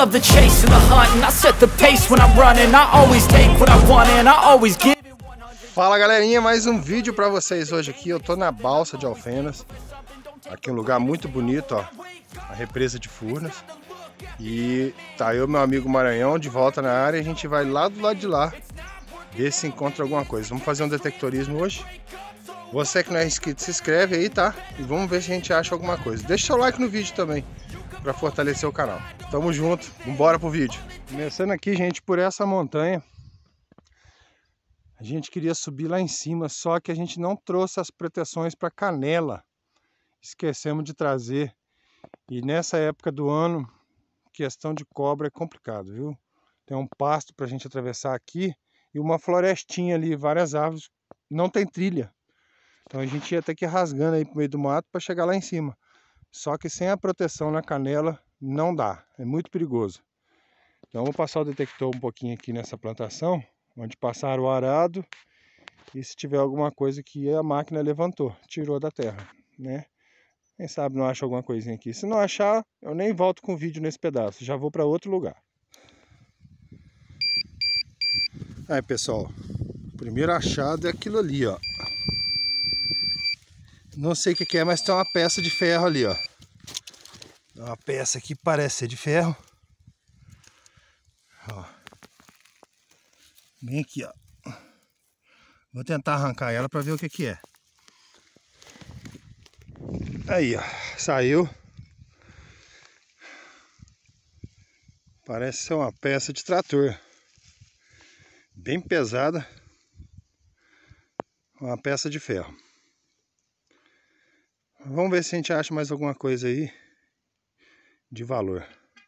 love the chase and the hunt, and I set the pace when I'm running. I always take what I want and I always give it 100. Fala galerinha, mais um vídeo pra vocês hoje aqui. Eu tô na Balsa de Alfenas. Aqui um lugar muito bonito, ó. A represa de Furnas. E tá eu e meu amigo Maranhão de volta na área. A gente vai lá do lado de lá ver se encontra alguma coisa. Vamos fazer um detectorismo hoje. Você que não é inscrito, se inscreve aí, tá? E vamos ver se a gente acha alguma coisa. Deixa seu like no vídeo também, para fortalecer o canal. Tamo junto, vambora pro vídeo. Começando aqui, gente, por essa montanha. A gente queria subir lá em cima, só que a gente não trouxe as proteções para canela. Esquecemos de trazer. E nessa época do ano, questão de cobra é complicado, viu? Tem um pasto pra gente atravessar aqui e uma florestinha ali, várias árvores. Não tem trilha. Então a gente ia ter que ir rasgando aí pro meio do mato para chegar lá em cima. Só que sem a proteção na canela não dá, é muito perigoso. Então vou passar o detector um pouquinho aqui nessa plantação, onde passaram o arado. E se tiver alguma coisa que a máquina levantou, tirou da terra, né? Quem sabe não acha alguma coisinha aqui. Se não achar, eu nem volto com o vídeo nesse pedaço, já vou para outro lugar. Aí pessoal, o primeiro achado é aquilo ali, ó. Não sei o que é, mas tem uma peça de ferro ali, ó. Uma peça que parece ser de ferro. Ó. Bem aqui, ó. Vou tentar arrancar ela para ver o que é. Aí, ó. Saiu. Parece ser uma peça de trator. Bem pesada. Uma peça de ferro. Vamos ver se a gente acha mais alguma coisa aí de valor.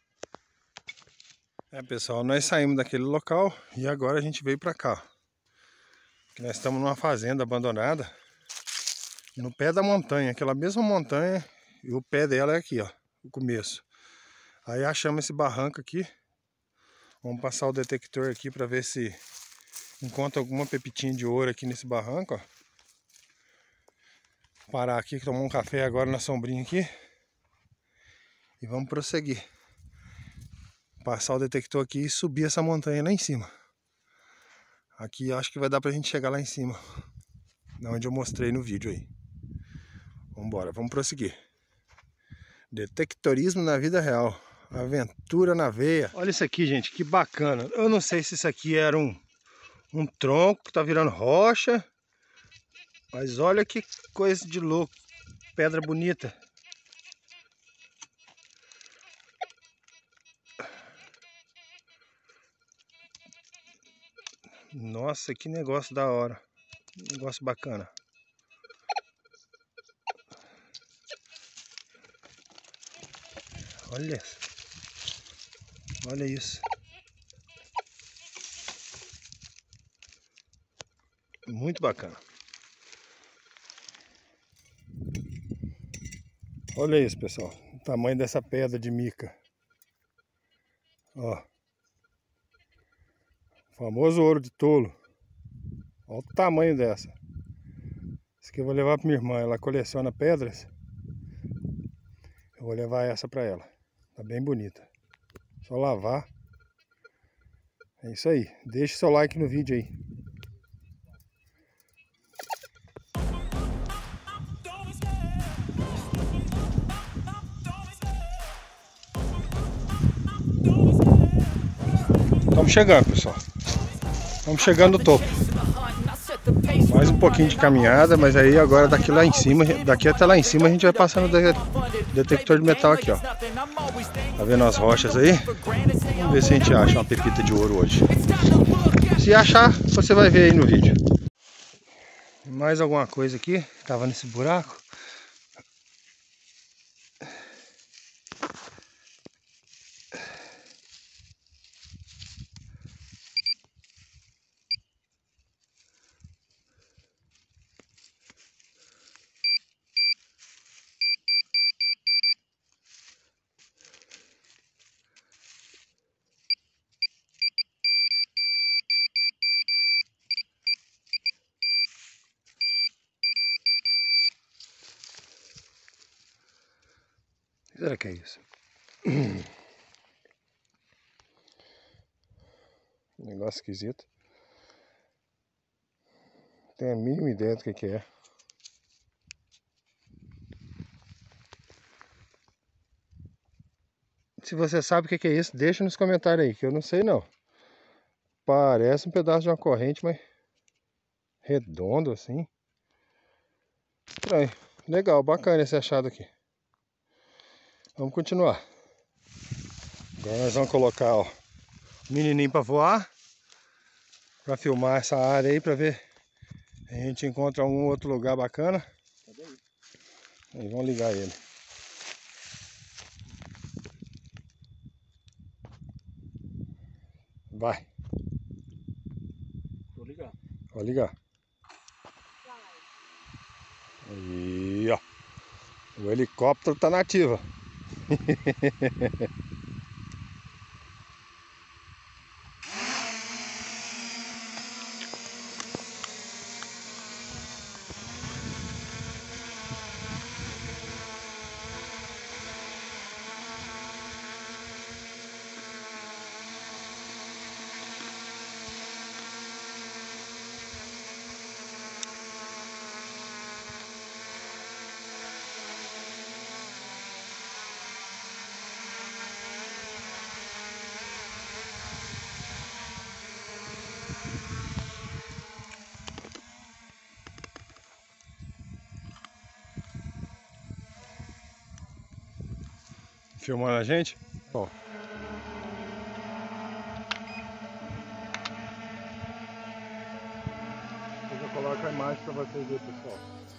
Pessoal, nós saímos daquele local e agora a gente veio para cá. Nós estamos numa fazenda abandonada no pé da montanha, aquela mesma montanha, e o pé dela é aqui, ó, o começo. Aí achamos esse barranco aqui. Vamos passar o detector aqui para ver se encontra alguma pepitinha de ouro aqui nesse barranco, ó. Parar aqui, tomar um café agora na sombrinha aqui. E vamos prosseguir. Passar o detector aqui e subir essa montanha lá em cima. Aqui acho que vai dar pra gente chegar lá em cima, onde eu mostrei no vídeo aí. Vambora, vamos prosseguir. Detectorismo na vida real. Aventura na veia. Olha isso aqui, gente, que bacana. Eu não sei se isso aqui era um tronco que tá virando rocha. Mas olha que coisa de louco. Pedra bonita. Nossa, que negócio da hora. Negócio bacana. Olha. Olha isso. Muito bacana. Olha isso, pessoal. O tamanho dessa pedra de mica. Ó. O famoso ouro de tolo. Olha o tamanho dessa. Isso aqui eu vou levar para minha irmã. Ela coleciona pedras. Eu vou levar essa para ela. Tá bem bonita. Só lavar. É isso aí. Deixe seu like no vídeo aí. Estamos chegando, pessoal. Estamos chegando no topo. Mais um pouquinho de caminhada, mas aí agora daqui lá em cima, daqui até lá em cima a gente vai passando o detector de metal aqui, ó. Tá vendo as rochas aí? Vamos ver se a gente acha uma pepita de ouro hoje. Se achar, você vai ver aí no vídeo. Mais alguma coisa aqui, tava nesse buraco. Será que é isso? Negócio esquisito. Tem a mínima ideia do que é. Se você sabe o que é isso, deixa nos comentários aí, que eu não sei não. Parece um pedaço de uma corrente, mas redondo assim. Estranho. Legal, bacana esse achado aqui. Vamos continuar. Agora nós vamos colocar ó, o menininho para voar. Para filmar essa área aí, para ver se a gente encontra algum outro lugar bacana. Aí vamos ligar ele. Vai. Vou ligar. Vou ligar. Aí, ó. O helicóptero tá na ativa. Filmando a gente? Ó. Depois eu coloco a imagem para vocês verem, pessoal.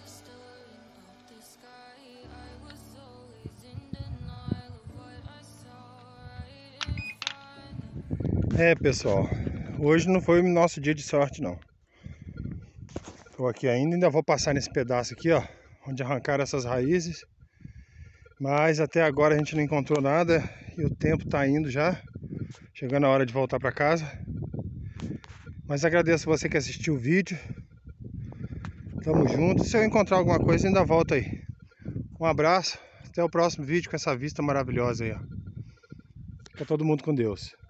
É, pessoal, hoje não foi o nosso dia de sorte não. Estou aqui ainda vou passar nesse pedaço aqui, ó, onde arrancaram essas raízes. Mas até agora a gente não encontrou nada e o tempo tá indo já, chegando a hora de voltar para casa. Mas agradeço você que assistiu o vídeo. Tamo junto. Se eu encontrar alguma coisa, ainda volto aí. Um abraço, até o próximo vídeo com essa vista maravilhosa aí, ó. Fica todo mundo com Deus.